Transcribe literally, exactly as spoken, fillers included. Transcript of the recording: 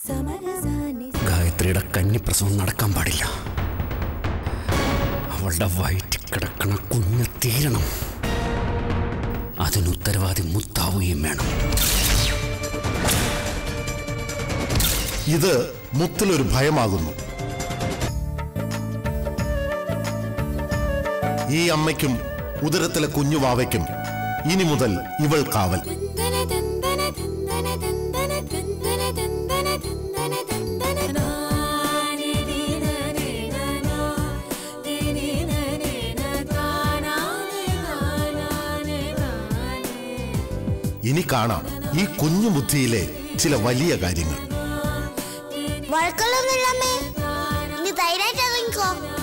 ഗായത്രിയുടെ കന്നിപ്രസവം നടക്കാൻ പാടില്ല. അവളുടെ വയറ്റിൽ കിടക്കണ കുഞ്ഞ് തീരണം. അതിനുത്തരവാദി മുത്താവുകയും വേണം. ഇത് മുത്തിലൊരു ഭയമാകുന്നു. ഈ അമ്മയ്ക്കും ഉദരത്തിലെ കുഞ്ഞുവാവയ്ക്കും ഇനി മുതൽ ഇവൾ കാവൽ. ഇനി കാണാം ഈ കുഞ്ഞു ബുദ്ധിയിലെ ചില വലിയ കാര്യങ്ങൾ. വഴക്കൊള്ളൊന്നുമില്ലമ്മേ, ഇനി ധൈര്യമായിട്ട് ഇറങ്ങിക്കോ.